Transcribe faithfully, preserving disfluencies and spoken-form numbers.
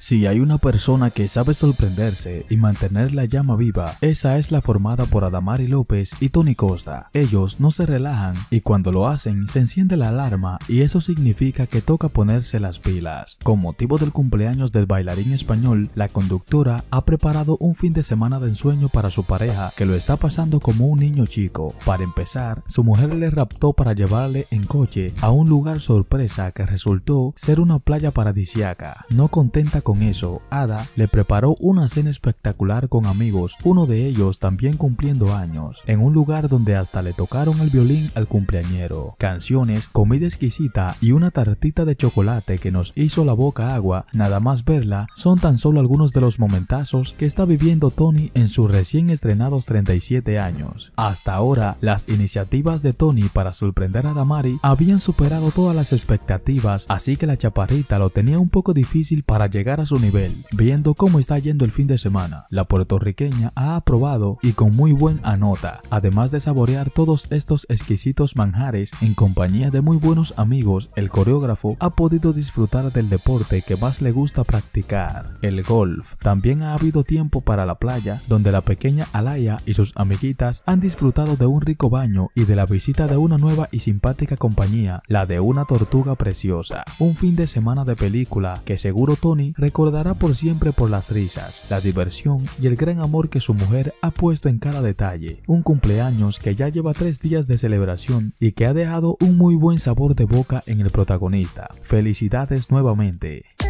Si hay una persona que sabe sorprenderse y mantener la llama viva, esa es la formada por Adamari López y Tony Costa. Ellos no se relajan y cuando lo hacen se enciende la alarma y eso significa que toca ponerse las pilas. Con motivo del cumpleaños del bailarín español, la conductora ha preparado un fin de semana de ensueño para su pareja que lo está pasando como un niño chico. Para empezar, su mujer le raptó para llevarle en coche a un lugar sorpresa que resultó ser una playa paradisíaca. No contenta con eso, Ada le preparó una cena espectacular con amigos, uno de ellos también cumpliendo años, en un lugar donde hasta le tocaron el violín al cumpleañero. Canciones, comida exquisita y una tartita de chocolate que nos hizo la boca agua, nada más verla, son tan solo algunos de los momentazos que está viviendo Tony en sus recién estrenados treinta y siete años. Hasta ahora, las iniciativas de Tony para sorprender a Adamari habían superado todas las expectativas, así que la chaparrita lo tenía un poco difícil para llegar a su nivel. Viendo cómo está yendo el fin de semana, la puertorriqueña ha aprobado y con muy buena nota, además de saborear todos estos exquisitos manjares en compañía de muy buenos amigos. El coreógrafo ha podido disfrutar del deporte que más le gusta practicar, el golf. También ha habido tiempo para la playa, donde la pequeña Alaya y sus amiguitas han disfrutado de un rico baño y de la visita de una nueva y simpática compañía, la de una tortuga preciosa. Un fin de semana de película que seguro Tony recordará por siempre por las risas, la diversión y el gran amor que su mujer ha puesto en cada detalle. Un cumpleaños que ya lleva tres días de celebración y que ha dejado un muy buen sabor de boca en el protagonista. Felicidades nuevamente.